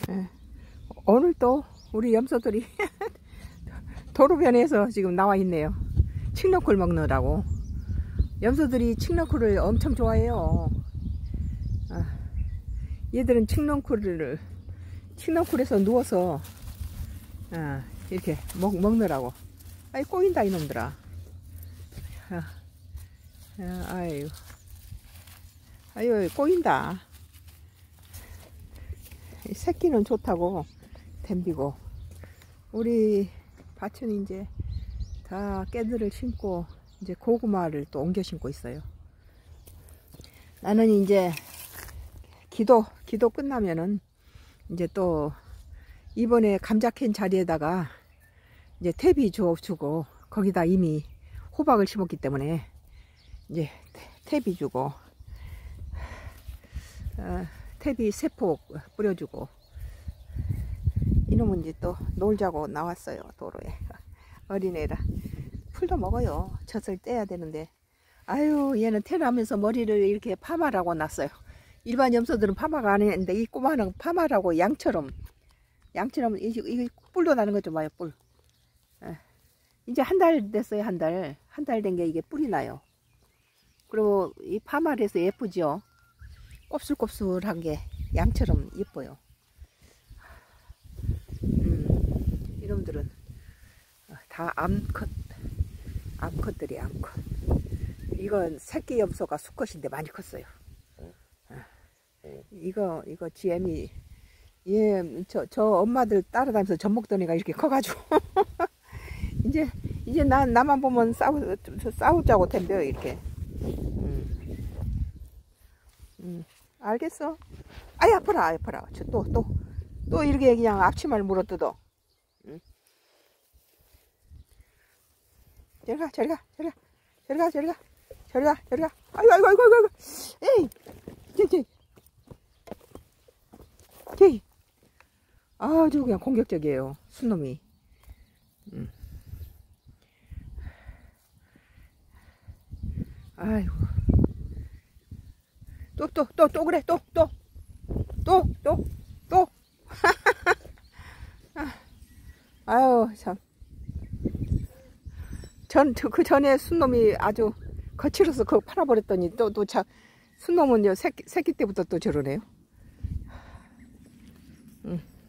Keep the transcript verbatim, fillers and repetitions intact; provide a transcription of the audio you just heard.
예. 오늘 또 우리 염소들이 도로변에서 지금 나와 있네요. 칡너쿨 먹느라고. 염소들이 칡너쿨을 엄청 좋아해요. 아, 얘들은 칡너쿨을 칡너쿨에서 누워서 아, 이렇게 먹, 먹느라고. 아이 꼬인다 이놈들아. 아, 아, 아유 아유 꼬인다. 새끼는 좋다고 댐비고, 우리 밭은 이제 다 깨들을 심고 이제 고구마를 또 옮겨 심고 있어요. 나는 이제 기도 기도 끝나면은 이제 또 이번에 감자 캔 자리에다가 이제 퇴비 주어 주고, 거기다 이미 호박을 심었기 때문에 이제 퇴비 주고, 어, 퇴비 세포 뿌려주고, 이놈은 이제 또 놀자고 나왔어요. 도로에. 어린애라 풀도 먹어요. 젖을 떼야 되는데, 아유 얘는 태어나면서 머리를 이렇게 파마라고 놨어요. 일반 염소들은 파마가 안 했는데 이 꼬마는 파마라고 양처럼 양처럼 이게, 이게 뿔도 나는 것 좀 봐요. 뿔. 에. 이제 한 달 됐어요. 한 달 한 달 된 게 이게 뿔이 나요. 그리고 이 파마를 해서 예쁘죠. 곱슬곱슬한 게 양처럼 예뻐요. 음, 이놈들은 다 암컷, 암컷들이 암컷. 이건 새끼 염소가 수컷인데 많이 컸어요. 이거 이거 지엠이 얘 저 저 엄마들 따라다니면서 젖 먹던 애가 이렇게 커가지고 이제 이제 나 나만 보면 싸우 싸우자고 덤벼요 이렇게. 음. 음. 알겠어. 아이 아파라 아파라. 또 또 또 이렇게 그냥 앞치마를 물어뜯어. 응. 저리 가 저리 가 저리 가 저리 가 저리 가 저리 가 저리 가. 아이고 아이고 아이고 아이고. 에이 저기 저기 아주 그냥 공격적이에요 순놈이. 음. 아이고 또 또 또 또 그래 또 또 또 또 또 아유 참. 전 그 전에 순놈이 아주 거칠어서 그거 팔아버렸더니 또 또 참 순놈은 새끼 새끼 때부터 또 저러네요. 응.